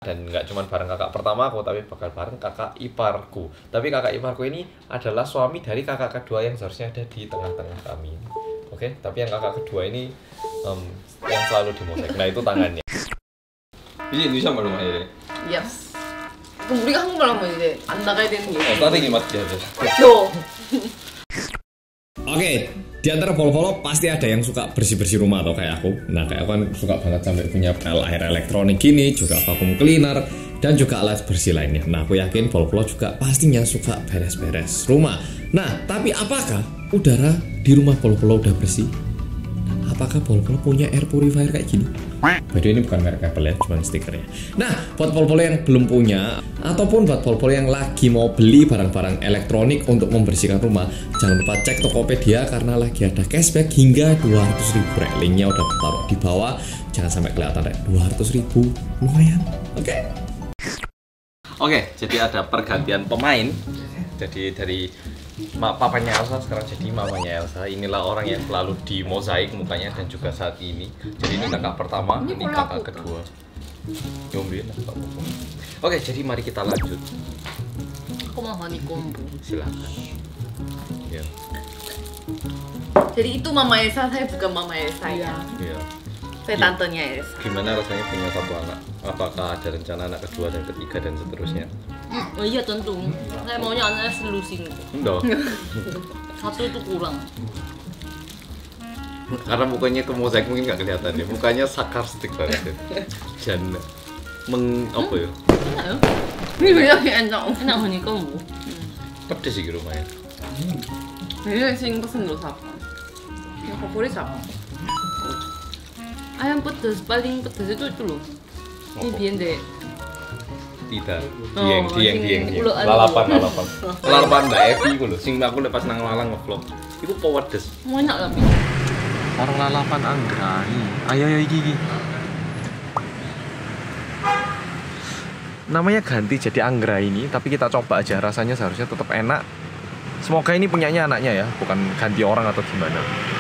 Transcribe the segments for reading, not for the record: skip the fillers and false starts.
Dan nggak cuma bareng kakak pertama aku, tapi bakal bareng kakak iparku. Tapi kakak iparku ini adalah suami dari kakak kedua yang seharusnya ada di tengah-tengah kami. Oke, tapi yang kakak kedua ini yang selalu dimotek. Nah itu tangannya. 이제 누시 한번 말로 해야 돼. Yes. 그럼 우리가 한국말로 하면 이제 안 나가야 되는 게. 따뜻하게 맞게 해야 돼. 그렇죠. Oke, di antara polo-polo pasti ada yang suka bersih-bersih rumah atau kayak aku. Nah, kayak aku kan suka banget sampai punya air elektronik gini, juga vacuum cleaner, dan juga alat bersih lainnya. Nah, aku yakin polo-polo juga pastinya suka beres-beres rumah. Nah, tapi apakah udara di rumah polo-polo udah bersih? Apakah polo-polo punya air purifier kayak gini? By the way, ini bukan merek Apple ya, cuma stikernya. Nah, buat polo-polo yang belum punya, ataupun buat polo-polo yang lagi mau beli barang-barang elektronik untuk membersihkan rumah, jangan lupa cek Tokopedia karena lagi ada cashback hingga 200.000. Linknya udah taruh di bawah, jangan sampai kelihatan rek. 200.000 lumayan. Oke, jadi ada pergantian pemain. Jadi dari papanya Elsa sekarang jadi mamanya Elsa. Inilah orang yang selalu di mozaik mukanya dan juga saat ini. Jadi ini kakak pertama, ini kakak kedua. Oke, jadi mari kita lanjut. Aku mau honeycomb. Silakan. Ya. Jadi itu Mama Elsa, saya bukan Mama Elsa ya. Iya. Saya tantenya Elsa. Gimana rasanya punya satu anak? Apakah ada rencana anak kedua dan ketiga dan seterusnya? Oh iya tentu. Saya maunya anaknya selusin. Enggak. Satu itu kurang. Karena mukanya ke mozaik mungkin nggak kelihatan ya. Mukanya sarkastik banget ya. Dan apa ya? Enak ya? Iya, enak. Enak honeycomb. Pedes sih rumahnya. Ini sing pesen lo siapa? Yang favorit siapa? Ayam pedas paling pedas itu loh. Ini Apa? biende. Tidak. Oh, Dieng. sing ulo- Lalapan. Lalapan Mbak Evi ku lho. Sing aku lepas nang Malang nge-vlog. Iku pedes. Mau enak tapi. Orang lalapan anggrani. Ayo iki. Namanya ganti jadi anggra ini, tapi kita coba aja rasanya seharusnya tetap enak. Semoga ini punyanya anaknya ya, bukan ganti orang atau gimana.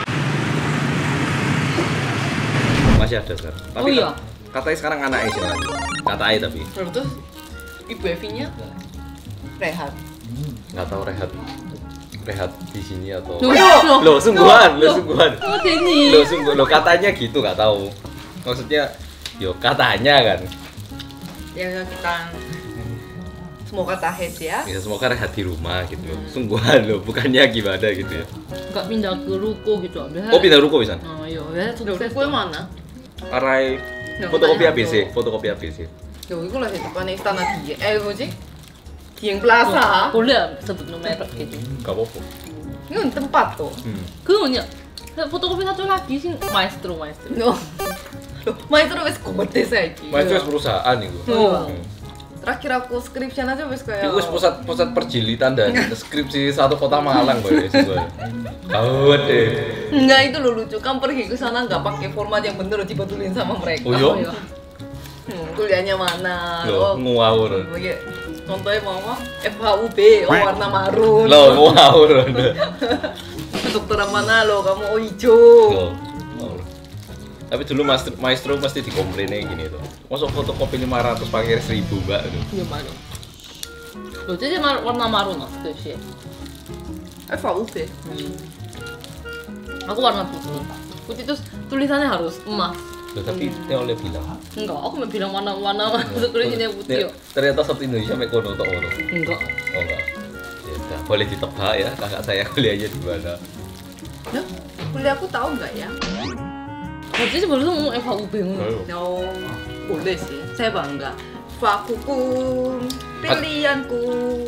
Masih ada sekarang. Tapi Oh iya. Katanya sekarang anaknya sih lanjut. Katanya tapi Terus ibu Evinya rehat. nggak tahu rehat di sini atau Loh, sungguhan. Oh ini. Lo katanya gitu nggak tahu. Maksudnya yo katanya kan. Ya kita semoga tahan ya. Ya semoga rehat di rumah gitu loh. Sungguhan loh, bukannya gimana gitu ya. Enggak pindah ke ruko gitu. Oh pindah ruko bisa? Oh iya, ya Loh, sukses. kue mana? Arai Nah, fotokopi makanya ABC. Yo, iku lah di depan istana Dieng. 뭐지? Dieng Plaza. Boleh sebut merek gitu. Gak apa-apa. Ini tempat tuh. 그거냐? fotokopi satu lagi sih maestro. Loh, maestro wis gede saiki. Maestro perusahaan itu. Oh. Terakhir aku skripsian aja wis kayak. Itu pusat perjilitan dan skripsi satu kota Malang boy siswa. Kawat deh. Enggak, itu lo lucu kan pergi ke sana nggak pakai format yang bener dibetulin sama mereka. Oh iya? Kuliahnya mana? Loh, ngawur. Lagi contohnya mama FHUB, warna marun. Loh, ngawur. Kedokteran mana lo? Kamu hijau. Loh, ngawur. Tapi dulu maestro pasti dikomplainnya gini tuh. Masuk fotokopi 500 pakai 1000 mbak itu. Iya mana? Loh, jadi warna marun lah sih. FHUB. Aku warna putih terus tulisannya harus emas. Loh, tapi dia oleh bilang. Enggak, aku mau bilang warna tulisannya putih. Ternyata satu Indonesia make kono tok ono. Enggak. Oh enggak. Ya udah, boleh ditebak ya kakak saya kuliahnya di mana. Nah, kuliah aku tahu nggak ya? Jadi baru ngomong FHUB ngono. No, boleh sih. Saya bangga. Fakukum, pilihanku.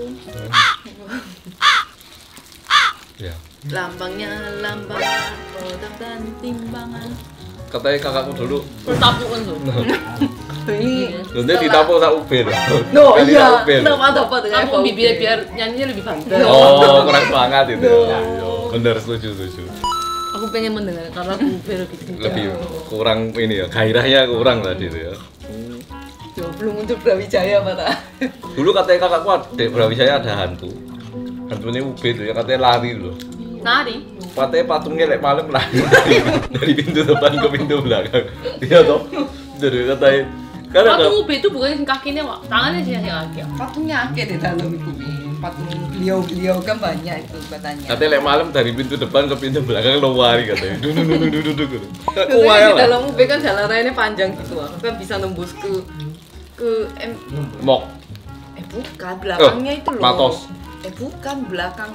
Ya. Lambangnya lambang produk dan timbangan. Katanya kakakku dulu Pertapukan tuh. Ini nanti ditapuk sak ubin. no, Kali iya. sak ubin. Kenapa dapat dengan Aku FHUB? biar nyanyinya lebih pantas. Oh, kurang semangat itu. Bener, setuju. Aku pengen mendengar karena aku biar gitu. Lebih kurang ini ya, gairahnya kurang tadi itu ya. Yo, belum muncul Brawijaya pada. Dulu katanya kakakku ada Brawijaya ada hantu. Hantunya ubin tuh ya, katanya lari loh. Nari. Katanya patungnya lek malam lari dari pintu depan ke pintu belakang. Iya toh? Jadi katanya Karena Patung ube itu bukan yang kakinya, Wak. Tangannya sih yang kaki. Patungnya akeh di dalam itu. Patung beliau kan banyak itu katanya. katanya lek malam dari pintu depan ke pintu belakang lo lari katanya. Duduk. Biasanya di dalam UB kan jalan rayanya panjang gitu, aku kan bisa nembus ke Mok. bukan belakangnya itu loh. Matos. Bukan belakang.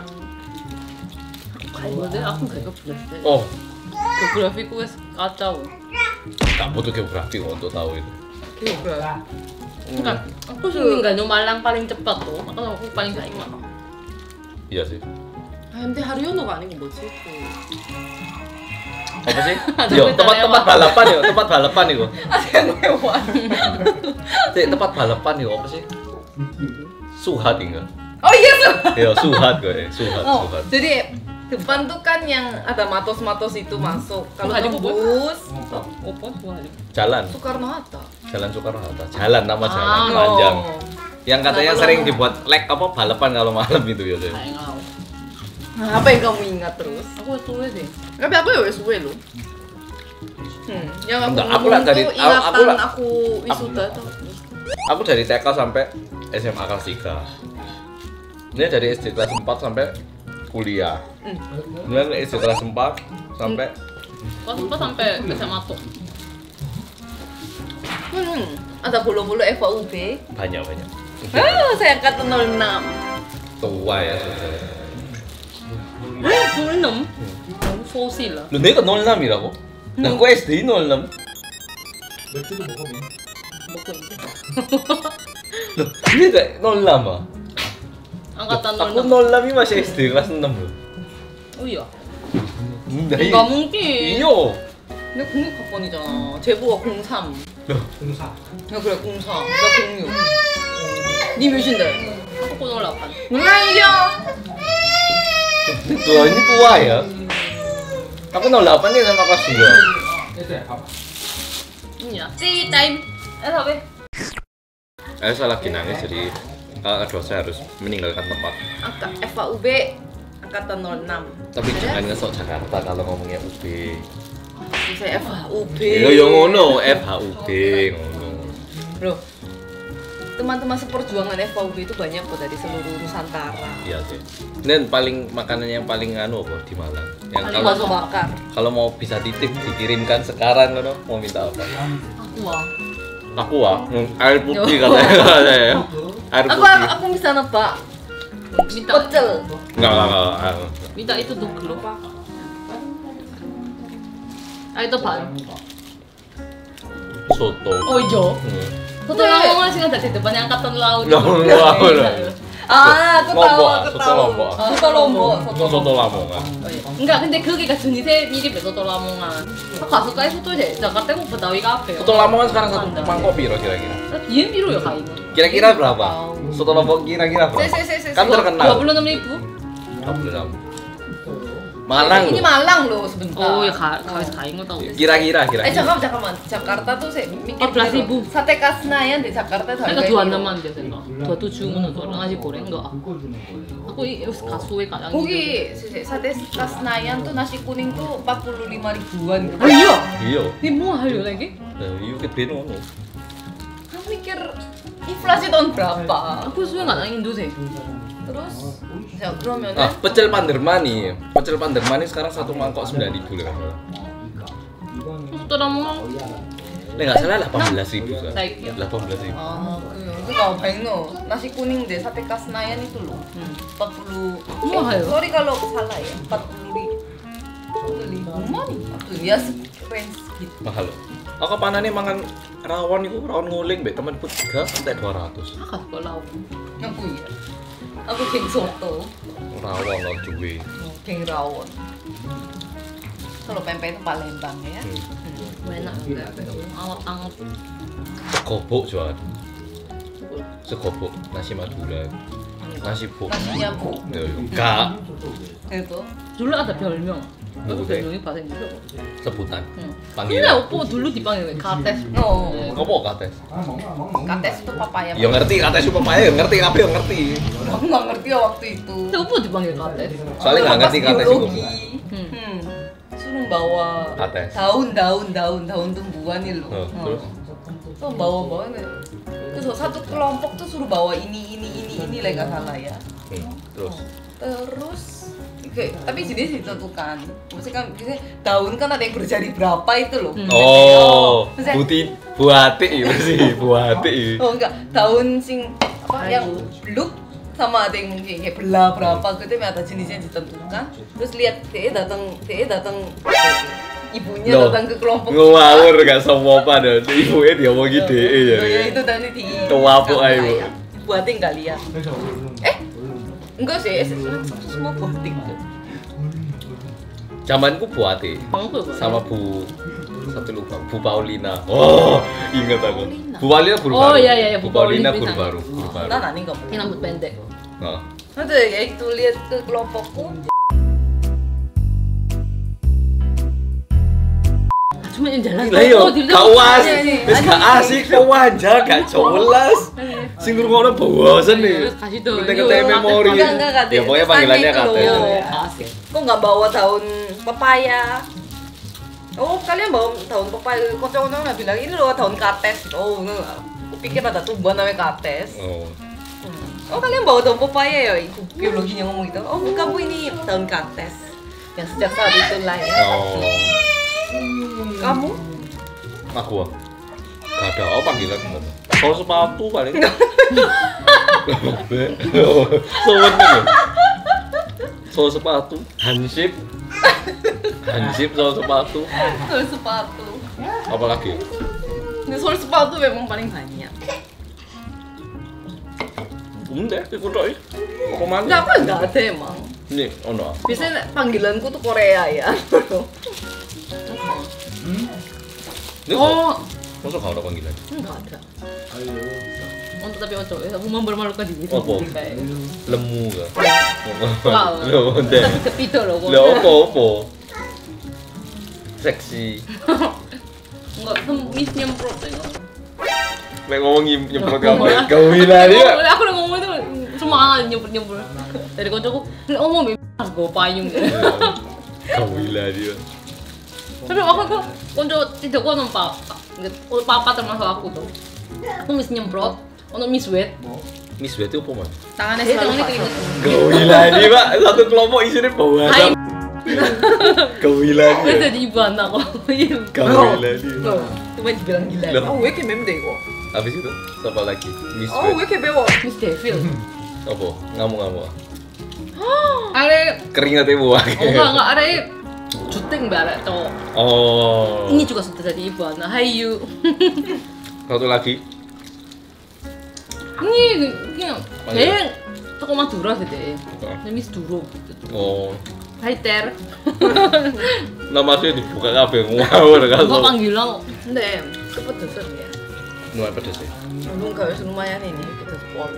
Maksudnya aku gak geografi. Oh, Geografiku wes kacau. tak butuh geografi untuk tahu itu. Geografi. Enggak, aku sih nggak Malang paling cepat tuh, makanya aku paling gak ingat. Iya sih. MT Haryono kan ini buat situ. Apa sih? Ada Yo, berita tempat lewat. balapan itu. Ada yang lewat. Tempat balapan itu apa sih? Suhat enggak? Oh iya tuh. Iya, Suhat gue. Suhat. Jadi depan tuh kan yang ada matos-matos itu masuk. Kalau Suhadi tembus Opo semua aja. Jalan Soekarno-Hatta. Jalan Soekarno-Hatta. Jalan nama jalan Ah. panjang. Oh. Yang katanya Kenapa sering lo- dibuat apa balapan kalau malam itu ya. Kayak ngau. Nah, apa yang kamu ingat terus? Aku wes tulis deh. Tapi aku ya wes suwe lo. Yang aku Enggak, aku ngomong lah dari- tuh ingatan aku lah- aku wisuda tuh. Aku dari TK sampai SMA kelas 3. Ini dari SD kelas 4 sampai kuliah. Kemudian SD kelas 4 sampai Kelas 4 sampai SMA tuh. Ada bulu-bulu FAUB. banyak. Saya angkatan 06. Tua ya sudah. 06. Aku fosil lah. Lu nih kan 06이라고? Nah, aku SD 06. Buku ini. Loh, ini kayak 06 ah? Angkatan Aku 06. 06 ini masih SD kelas 6 loh. Oh iya. Enggak mungkin. Iya. 근데 06학번이잖아. 제보가 03. Loh, 야 그래 04. 나 06. 니 몇인데? Aku 08. 몰라요. tua ini tua ya. Aku 08 nih sama kelas 2. Iya. Tea time. Tapi Elsa lagi nangis jadi aduh saya harus meninggalkan tempat. Angka FAUB angkatan 06. Tapi jangan ngesok Jakarta kalau ngomongnya UB. Saya FAUB. Ya yang ngono, FHUB ngono. Loh. Teman-teman seperjuangan FAUB itu banyak kok dari seluruh Nusantara. Iya sih. Dan makanan yang paling anu apa di Malang? Yang Paling kalau Bakso bakar. kalau mau bisa titip dikirimkan sekarang ngono, mau minta apa? aku Air putih katanya. Air Aku putih. aku bisa nebak. minta Pecel. Enggak. minta itu tuh dulu. Ah itu pan. Soto. Oh iya. Soto Iya. Lamongan sih ada di depannya angkatan laut. Lamongan. Aku tahu, Lombok, aku soto tahu. Lombok. Soto Lombok. Soto Lamongan. Enggak, 근데 거기가 중이세 mirip ya soto Lamongan. Aku gak suka soto deh. Jakarta aku Betawi kabeh. Soto Lamongan sekarang satu mangkok piro kira-kira? Biyen piro ya kayak ini? Kira-kira berapa? Soto Lombok kira-kira berapa? Se. Kan terkenal. 26.000. 26. Malang Ini loh. Malang loh sebentar. Oh ya kawis kain gue tau. Kira-kira. 잠깐만. Jakarta tuh saya mikir 14.000. dulu. Sate khas Senayan di Jakarta tuh Mereka harganya 26만 biasanya. 27만 원 ngasih goreng enggak? Aku kasuwe kadang. 거기 sate khas Senayan tuh nasi kuning tuh 45 ribuan. Oh iya. Iya. Ini mau hal lagi? Iya gede ngono. Aku mikir inflasi tahun berapa? Aku suwe enggak nang Indo sih. Terus ya 그러면은 Pecel Pandermani. Pecel Pandermani sekarang satu mangkok 9.000 lah. Soto Lamongan. Nggak salah 18.000 kan? Baik, ya. 18.000. itu kau pengen nasi kuning deh sate khas Senayan itu loh 40 Mahal ya? sorry kalau salah ya 40 ribuan atau ya range gitu Mahal loh. Aku panane mangan rawon iku rawon nguling mbek temanku 3 sampai 200. Ah, kok lauk. aku ya aku geng soto Rawon lo duwe. geng rawon kalau pempek itu Palembang ya Enak juga. Anget-anget. Segobok jualan. Segobok nasi Madura. Nasi buk. nasinya bu Enggak. itu Dulu ada 별명. Aku Oke. 별명이 bahasa Indonesia. Sebutan. 근데 Panggilan. 오빠 dulu dipanggil kates. oh Apa kates? kates itu papaya Ya ngerti kates itu pemain, ya ngerti kabeh ya ngerti. aku nggak ngerti ya waktu itu 근데 오빠 dipanggil kates. Soalnya nggak ngerti Pas kates itu. biologi. Suruh bawa Kates. daun tumbuhan nih loh. Oh, terus So bawa terus satu kelompok tuh suruh bawa ini lah nggak salah ya. Terus tapi jenis ditentukan. Maksudnya kan biasanya daun kan ada yang berjari berapa itu loh. Oh, Maksudnya- buati sih, buati. Oh enggak, daun sing apa yang bluk sama ada yang mungkin kayak belah berapa gitu, ada jenisnya ditentukan. Terus lihat dia datang ibunya Loh, datang ke kelompok ngawur gak sama apa dah. Ibunya dia mau gitu ya. Oh ya itu tadi di Kewapuk ayo. buatin kali ya. Enggak sih, semua buatin tuh. Zamanku buati Bangku apa? sama Bu satu lupa, Bu Paulina. Oh, ingat aku. Paulina. Bu Paulina guru Oh, baru. iya, iya, Bu Bu Paulina Paulina guru bisa. baru, guru baru. Nah, nanti enggak boleh. Yang rambut pendek. Nah, Nanti ya itu lihat ke kelompokku. Cuma yang jalan. lah yo, dilihat. gak was, Iya, wis gak asik, gak wajah, gak jelas. Sing ngrungokno bosen nih. Kasih tuh. Kete-kete memori. Enggak, Ya pokoknya panggilannya Tanya itu kate. loh. Asik. Kok nggak bawa daun pepaya? Oh, kalian bawa daun pepaya. Kocok-kocok nggak bilang ini loh daun kates. Oh, enggak. Aku pikir ada tumbuhan namanya kates. Oh. Oh, kalian bawa daun pepaya ya? Itu biologinya ngomong gitu. Oh, bukan Bu, ini daun kates. Yang sejak saat itulah ya. Oh. Kamu? Aku gak ada apa panggilan. Soal sepatu paling. Soal nih. Soal sepatu, hansip. Hansip soal sepatu. Soal sepatu. Apa lagi? Ini soal sepatu memang paling banyak. Deh, ikut doi. Apa mana? Enggak ada emang. Nih, ono. Biasanya panggilanku tuh Korea ya. Nih, Oh, masa gak ada panggilan? Enggak ada. untuk tapi ojo, aku mempermalukan diri Apa? sendiri kayak. Lemu gak? Wow. Lemu deh. Tapi kepito loh kok. Lah apa? Seksi. Enggak, semis nyemprot ya. Nek ngomong nyemprot kamu. Kau bilang dia. Aku udah ngomong itu semangat nyemprot. Dari kocokku, ngomong harus gue payung. Kau bilang dia. Tapi aku tuh konco tidak kok papa. Papa termasuk aku tuh. Aku mis nyemprot untuk mis wet. Miss Wet itu apa man? Tangannya keringet. Kau bilang dia pak, satu kelompok isinya bawa Hai. asap. Kau bilang Gue dia. jadi ibu anak kok. Kau bilang dia. Cuma dibilang gila. Loh. Oh, gue kayak meme deh kok. Habis itu, siapa lagi? Miss Oh, gue Wet. kayak bewok. Miss Devil. Apa? Ngamuk-ngamuk. Ada Keringatnya buah. enggak ada juting barat tuh. Oh. Ini juga sudah jadi ibu anak. Hayu. Satu lagi. Ini kayak toko Madura gitu ya. Oh. Ini Miss Duro gitu. Oh. Hai Ter. Nama saya dibuka kabeh ngawur kan. Gua panggilan Ndem, cepet desen ya. Nuai pedes ya. Belum gak wis lumayan ini kita sport.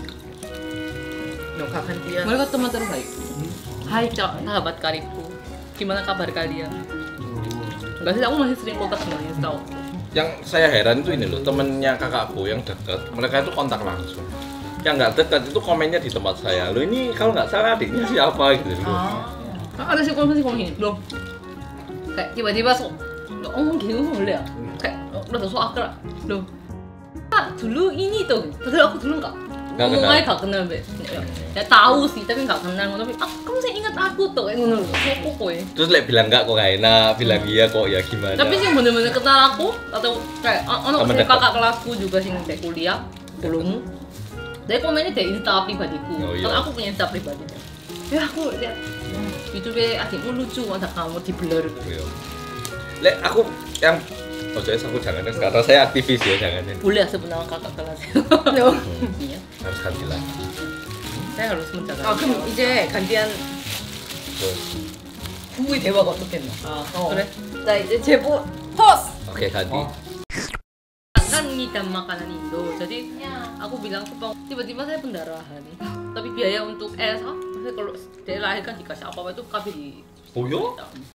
No kapan dia. mereka teman terbaik. Hai sahabat karibku. Gimana kabar kalian? Enggak sih, aku masih sering kontak dengan Insta. Yang saya heran itu ini loh, temennya kakakku yang dekat, mereka itu kontak langsung. Yang nggak dekat itu komennya di tempat saya. Loh ini kalau nggak salah adiknya siapa gitu loh. Ada sih komen gini, loh. Kayak tiba-tiba ngomong gini boleh ya? Kayak udah so akrab. Loh. Ah, dulu ini tuh. Padahal aku dulu Nggak ngomong kenal. aja gak kenal, Be. Ya tahu sih, tapi nggak kenal. Tapi kamu sih ingat aku tuh kayak ngono lho. Sopo kowe? Terus lek bilang nggak kok gak enak, bilang iya kok ya gimana. Tapi sih bener-bener kenal aku atau kayak ono Temen sih dekat. kakak kelasku juga sing kayak kuliah belum. Dari komennya dari Insta pribadiku. Oh, iya. Kan aku punya Insta pribadi. Ya aku lihat itu be adikmu lucu ada kamu di blur. Iya. Lek aku yang aku jangan karena saya aktivis ya jangan ya. Boleh sebenarnya kakak kelas. No. Iya. Harus ganti lagi. Saya harus menjaga. 아 그럼 이제 간디한 부부의 대화가 어떻겠나? 그래? 자 이제 제보 토스. Oke ganti. Kan ini dan makanan Indo. Jadi aku bilang ke Bang, tiba-tiba saya pendarahan. Tapi biaya untuk saya kalau dia lahirkan dikasih apa-apa itu kabeh di Oh iya?